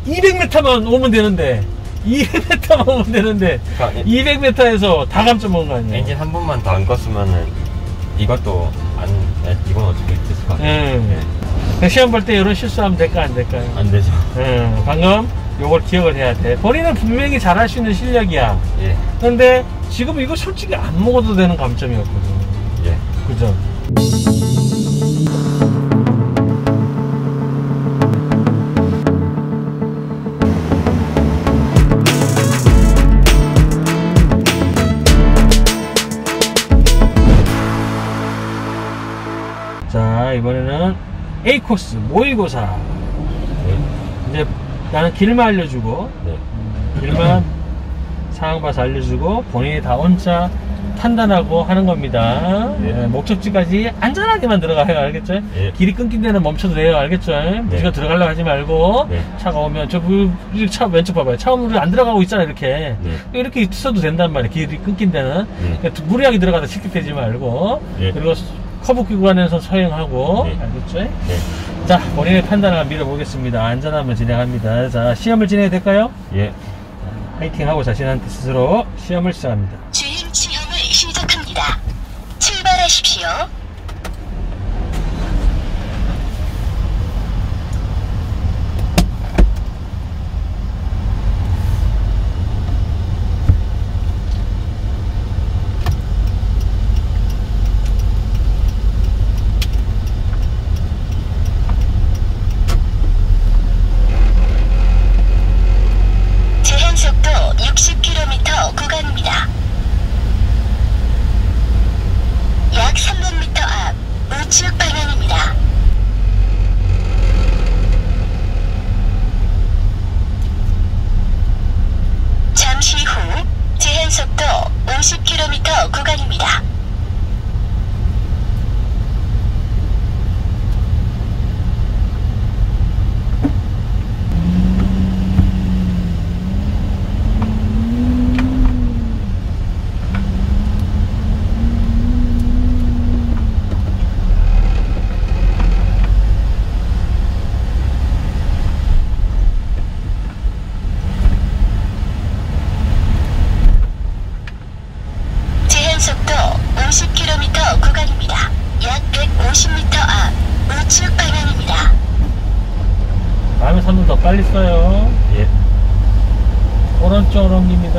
200m만 오면 되는데 200m만 오면 되는데 그러니까 200m에서 다 감춰먹은 거 아니에요? 엔진 한 번만 더 안 껐으면은 이것도 이건 어떻게 됐을 것 같아요. 네. 시험 볼 때 이런 실수하면 될까 안 될까요? 안 되죠. 방금 요걸 기억을 해야 돼. 본인은 분명히 잘할 수 있는 실력이야. 예. 근데 지금 이거 솔직히 안 먹어도 되는 감점이었거든. 예. 그죠? 자, 이번에는 A 코스 모의고사. 네. 이제 나는 길만 알려주고, 네. 길만 상황 봐서 알려주고 본인이 다 혼자 판단하고 하는 겁니다. 네. 목적지까지 안전하게만 들어가요. 알겠죠? 네. 길이 끊긴 데는 멈춰도 돼요. 알겠죠? 무지가 들어가려고 하지 말고. 네. 차가 오면 차 왼쪽 봐봐요. 차 오면 안 들어가고 있잖아. 이렇게. 네. 이렇게 있어도 된단 말이에요. 길이 끊긴 데는. 네. 그러니까 무리하게 들어가다 실격되지 말고. 네. 그리고 커브 구간에서 서행하고. 네. 알겠죠? 네. 자, 본인의 판단을 믿어보겠습니다. 안전하면 진행합니다. 자, 시험을 진행해도 될까요? 예. 화이팅하고 자신한테 스스로 시험을 시작합니다. 주행 시험을 시작합니다. 출발하십시오. 제한속도 60km 구간입니다. 약 300m 앞 우측 방향입니다. 잠시 후 제한속도 50km 구간입니다. 제한속도 50km 구간입니다. 약 150m 앞 우측 방향입니다. 다음에 3분 더 빨리 써요. 예. 오른쪽으로 옮깁니다.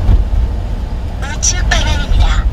우측 방향입니다.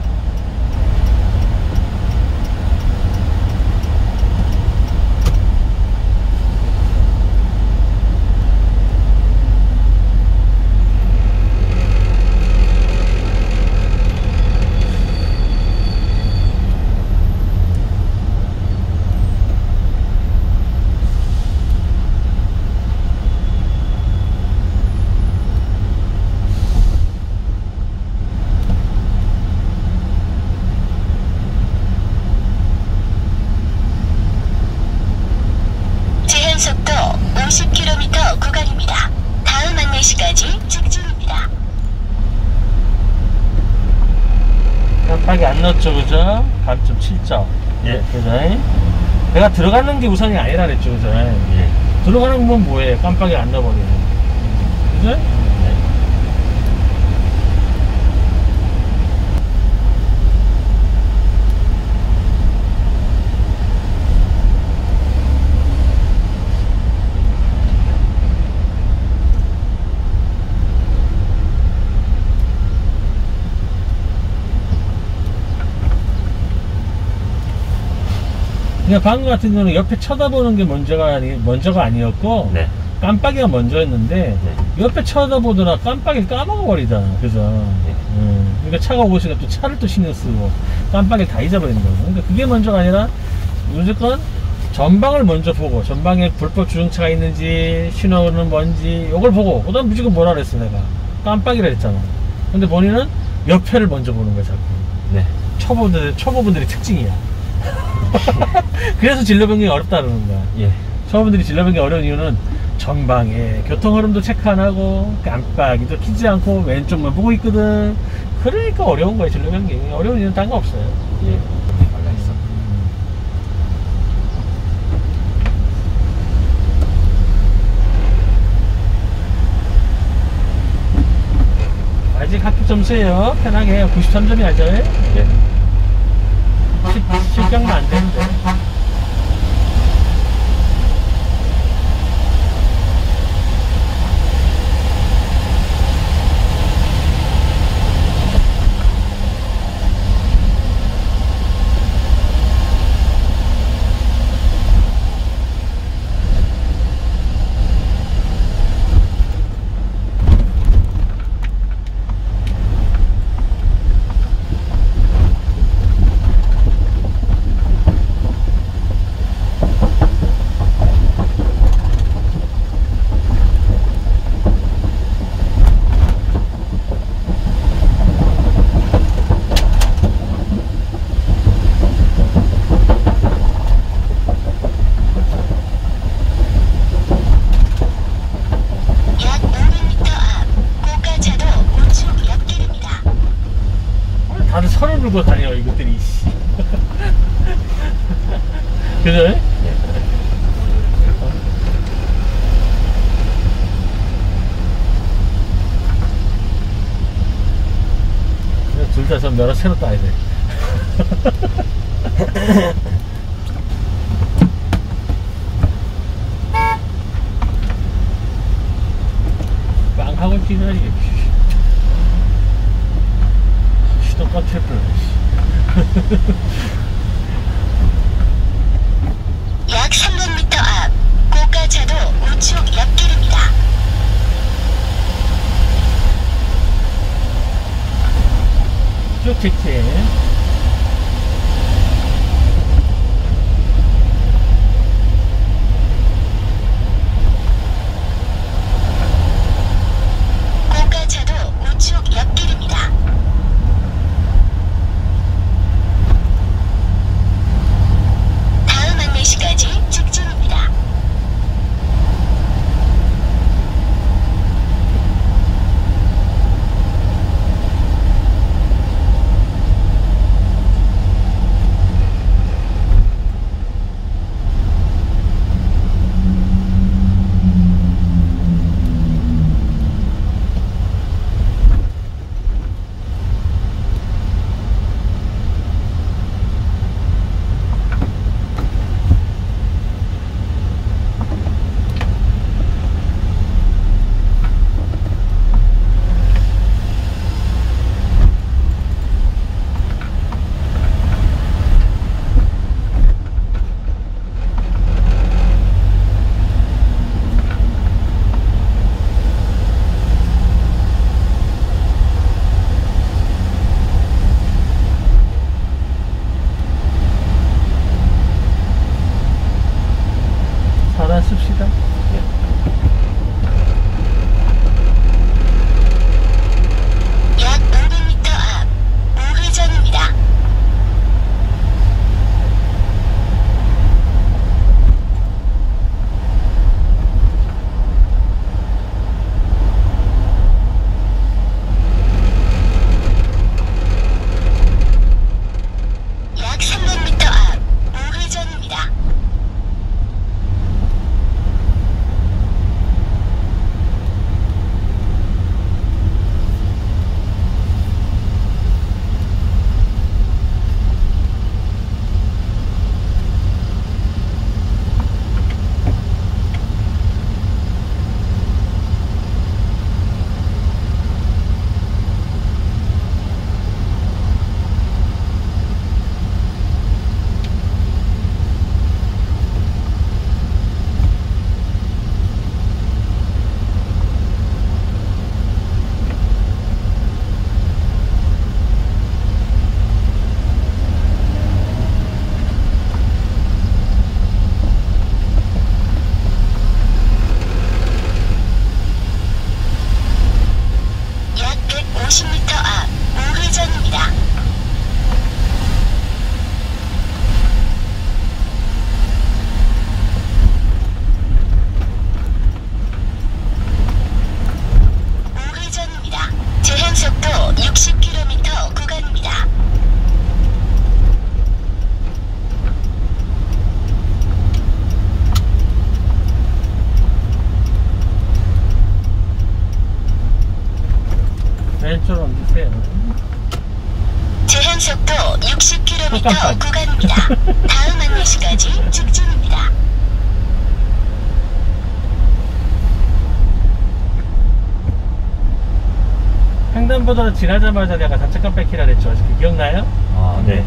제한속도 50km 구간입니다. 다음 안내시까지 직진입니다. 깜빡이 안 넣었죠, 그죠? 감점 7점. 예. 그죠? 내가 들어가는 게 우선이 아니라 그랬죠, 그죠? 예. 들어가는 건 뭐예요? 깜빡이 안 넣어버리는. 그죠? 네. 그냥 방금 같은 경우는 옆에 쳐다보는 게 먼저가 아니었고, 네. 깜빡이가 먼저였는데, 네. 옆에 쳐다보더라 깜빡이를 까먹어버리잖아. 그죠? 네. 그러니까 차가 오시니까 또 차를 또 신경 쓰고, 깜빡이를 다 잊어버리는 거죠. 그러니까 그게 먼저가 아니라, 무조건 전방을 먼저 보고, 전방에 불법 주정차가 있는지, 신호는 뭔지, 이걸 보고, 그 다음 무조건 뭐라 그랬어, 내가. 깜빡이라 했잖아. 근데 본인은 옆에를 먼저 보는 거야, 자꾸. 네. 초보분들의 특징이야. 그래서 진로 변경이 어렵다는 거야. 예. 초보분들이 진로 변경이 어려운 이유는 전방에 교통 흐름도 체크 안 하고 깜빡이도 켜지 않고 왼쪽만 보고 있거든. 그러니까 어려운 거야, 진로 변경이. 어려운 이유는 딴 거 없어요. 예. 말라 있어. 합격 점수예요. 편하게 93점이 하죠. 예. 실격만 안 되는데. 약 500m 앞 고가차도 우측 옆길입니다. 다들 선을 들고 다녀, 이것들이. 씨. 그죠? 예. 둘 다 전 면허 새로 따야 돼. 빵하고 기다리게. 시동 깜짝 놀랐네. 약 300m 앞 고가차도 우측 옆길입니다. 쭉 직진. 고가차도 우측 옆길입니다. 다음 안내시까지 직진입니다. 주세요. 제한 속도 60km 깜빡. 구간입니다. 다음 안내시까지 직진입니다. 횡단보도 지나자마자 내가 좌측 깜빡이라 그랬죠. 아직 기억나요? 아, 네.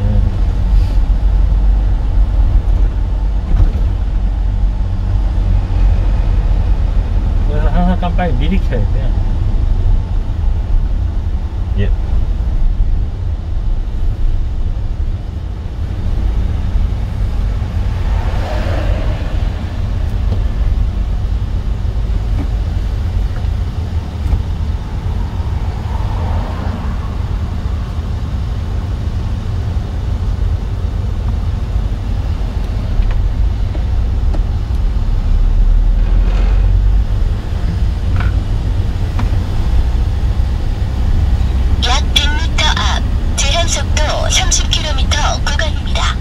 그래서 항상 깜빡이 미리 켜야 돼요. 예. 약 100m 앞 제한 속도 30km 구간입니다.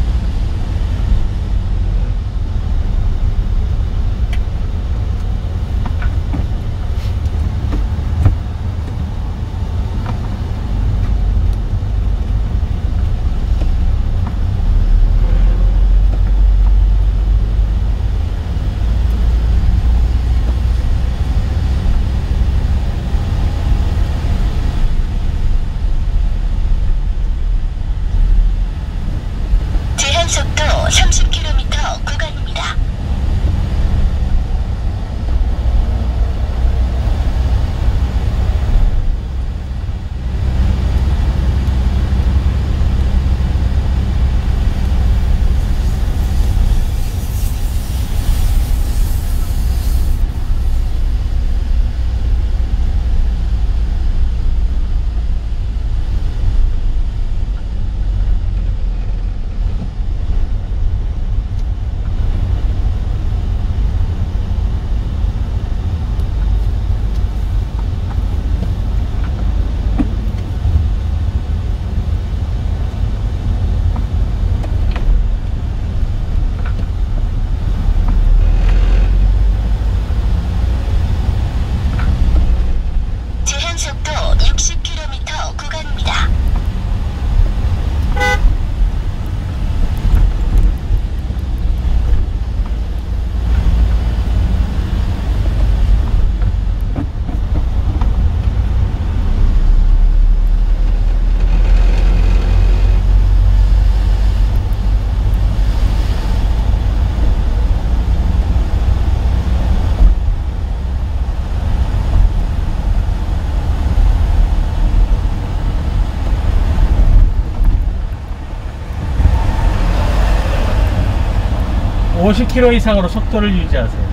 제한 속도 30km 구간입니다. 제한 속도 60km 구간입니다. 네. 50km 이상으로 속도를 유지하세요.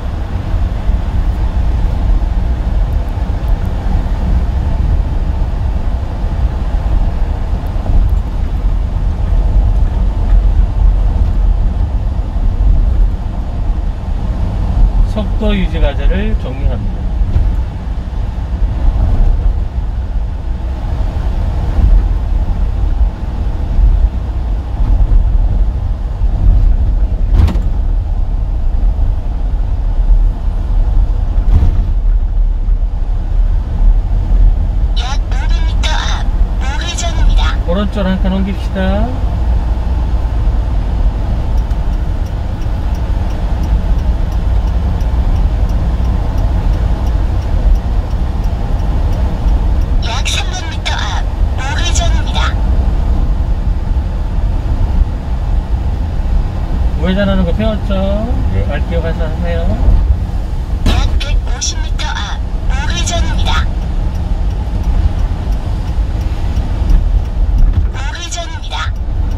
속도 유지 과제를 종료합니다. 약 500m 앞 우회전입니다. 오른쪽으로 한 칸 옮깁시다. 약 300m 앞 우회전입니다. 우회전하는 거 배웠죠? 네. 말 기억해서 하세요. 약 150m 앞 우회전입니다. 우회전입니다.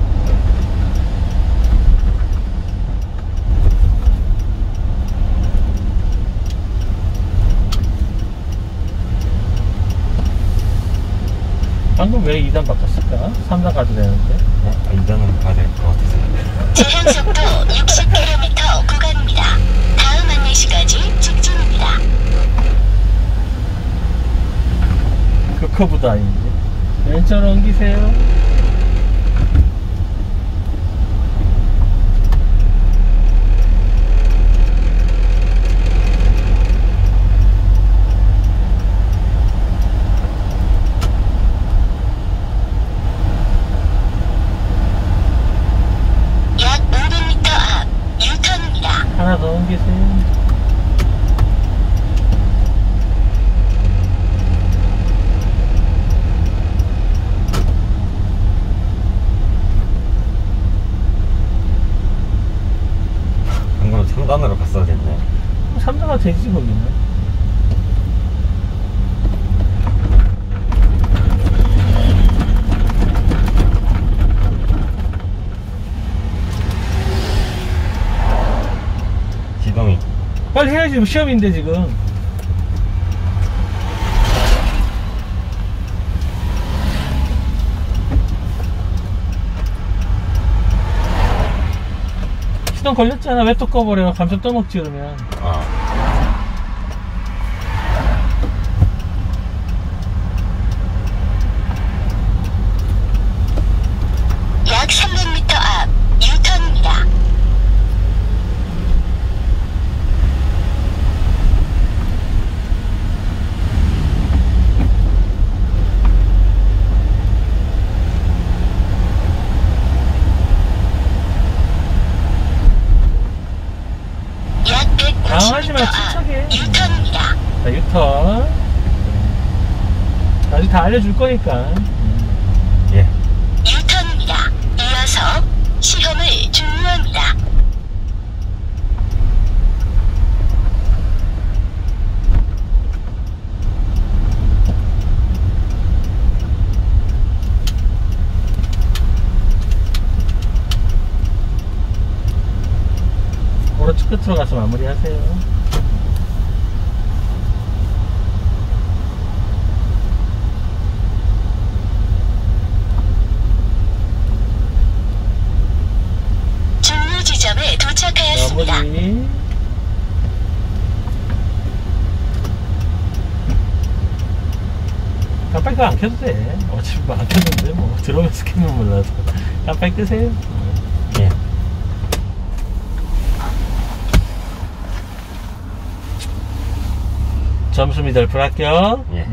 방금 왜 2단 바꿨을까? 3단 가도 되는데. 이단은 가야 될 것 같아서. 제한 속도 60km 구간입니다. 다음 안내시까지 직진입니다. 그 커브도 아닌데. 왼쪽으로 옮기세요. 빨리 해야지. 뭐 시험인데 지금. 시동 걸렸잖아. 왜 또 꺼버려? 감점 또 먹지 그러면. 약 300m 앞 유턴입니다. 약 150m 당황하지 마. 앞 침착해. 유턴입니다. 자, 유턴. 아직 다 알려줄 거니까. 예. 유턴입니다. 이어서 시험을 종료합니다. 오른쪽 끝으로 가서 마무리하세요. 종료 지점에 도착하였습니다. 마무리. 깜빡이가 안 켜도 돼. 어차피 뭐안 켰는데 뭐 들어오면서 켜면 몰라도 깜빡이 끄세요. 예. 점수 미달 불합격. 예.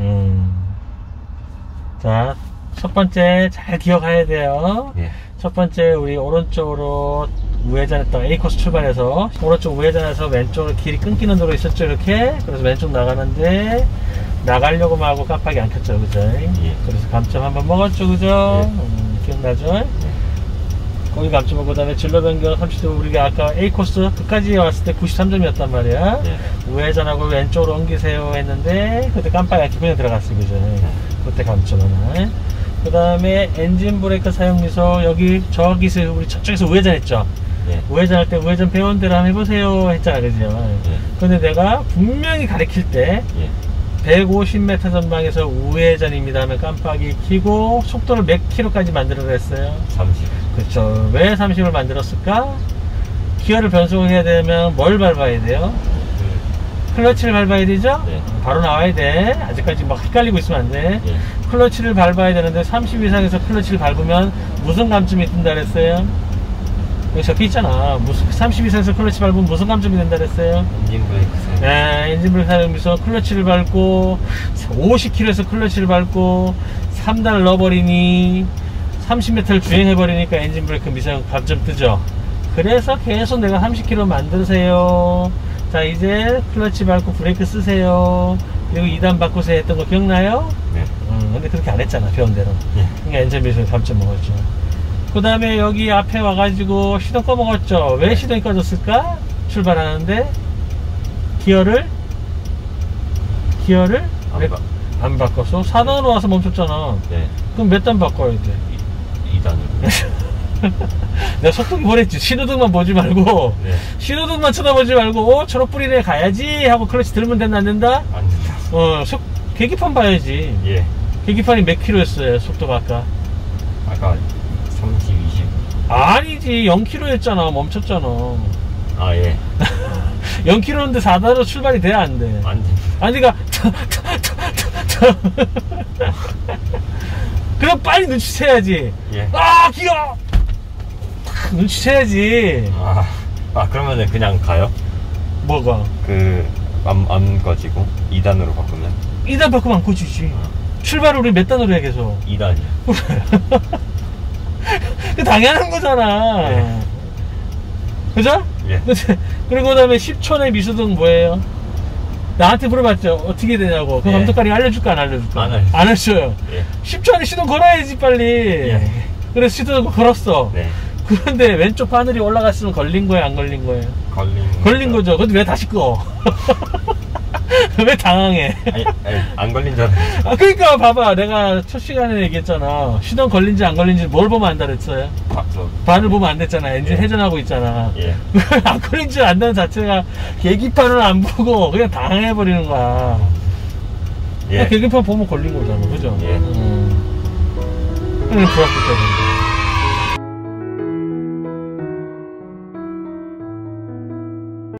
자, 첫 번째 잘 기억해야 돼요. 예. 첫 번째 우리 오른쪽으로 우회전했던 A코스 출발해서 오른쪽 우회전해서 왼쪽으로 길이 끊기는 도로 있었죠. 이렇게. 그래서 왼쪽 나가는데 나가려고 하고 깜빡이 안 켰죠. 그죠? 예. 그래서 감점 한번 먹었죠. 그죠? 기억나죠? 거기 감점 먹고, 그 다음에 진로 변경 30도 우리가 아까 A코스 끝까지 왔을 때 93점이었단 말이야. 예. 우회전하고 왼쪽으로 옮기세요 했는데 그때 깜빡이 안 켜고 그냥 들어갔어요. 그죠? 그때 감점 하나. 그 다음에 엔진 브레이크 사용 미소. 여기 저기서 우리 저쪽에서 우회전했죠. 예. 우회전할 때 우회전 배운 대로 한번 해보세요 했잖아. 그죠? 예. 근데 내가 분명히 가리킬 때 예. 150m 전방에서 우회전입니다 하면 깜빡이 켜고 속도를 몇 킬로까지 만들어 그랬어요? 30. 그렇죠. 왜 30을 만들었을까? 기어를 변속해야 되면 뭘 밟아야 돼요? 클러치를 밟아야 되죠? 네. 바로 나와야 돼. 아직까지 막 헷갈리고 있으면 안 돼. 예. 클러치를 밟아야 되는데 30 이상에서 클러치를 밟으면 무슨 감점이 뜬다 그랬어요? 여기 적혀 있잖아. 무슨 30 이상에서 클러치 밟으면 무슨 감점이 된다 그랬어요? 엔진 브레이크 사용. 네, 엔진 브레이크 사용해서 클러치를 밟고 50km에서 클러치를 밟고 3단을 넣어버리니 30m를 주행해버리니까 엔진 브레이크 미사용 감점 뜨죠. 그래서 계속 내가 30km 만드세요. 자, 이제 클러치 밟고 브레이크 쓰세요. 그리고 2단 바꾸세요 했던 거 기억나요? 네. 근데 그렇게 안 했잖아, 배운 대로. 예. 그러니까 엔진 브레이크 감점 먹었죠. 그 다음에 여기 앞에 와가지고 시동 꺼먹었죠. 왜 시동이 꺼졌을까? 출발하는데 기어를 안 바꿨어. 4단으로 와서 멈췄잖아. 네. 그럼 몇 단 바꿔야 돼? 2단으로. 내가 속도기 보냈지. 신호등만 보지 말고 네. 신호등만 쳐다보지 말고 초록불이네 가야지 하고 클러치 들면 된다 안 된다? 안 된다. 계기판 봐야지. 예. 계기판이 몇 킬로였어요? 속도가 아까 30, 20. 아니지 0킬로였잖아. 멈췄잖아. 아, 예. 0킬로인데 4단으로 출발이 돼야 안 돼. 안 됩니다. 아니 그니까 그럼 빨리 눈치채야지. 예. 아 기어 탁 눈치채야지. 그러면은 그냥 가요? 뭐가? 안 꺼지고 2단으로 바꾸면? 2단 바꾸면 안 꺼지지. 출발을 우리 몇 단으로 해 계속? 2단이요. 그 당연한 거잖아. 예. 그죠? 예. 그리고 그 다음에 10초 내 미수등 뭐예요? 나한테 물어봤죠. 어떻게 되냐고. 그 예. 감독관이 알려줄까 안 알려줄까? 안 알려줘요. 안 해줘요. 예. 10초 안에 시동 걸어야지 빨리. 예. 그래서 시동 걸었어. 네. 그런데 왼쪽 바늘이 올라갔으면 걸린 거예요 안 걸린 거예요? 걸린 걸린 거죠. 근데 왜 다시 꺼? 왜 당황해? 아니, 안 걸린 줄 알았어. 아, 그러니까 봐봐. 내가 첫 시간에 얘기했잖아. 시동 걸린지 안 걸린지 뭘 보면 안다 그랬어요? 반을 보면 안 됐잖아. 엔진 예. 회전하고 있잖아. 예. 안 걸린 줄 안다는 자체가 계기판을 안 보고 그냥 당황해버리는 거야. 예. 계기판 보면 걸린 거잖아. 그죠? 예. 그냥 불합격자인데.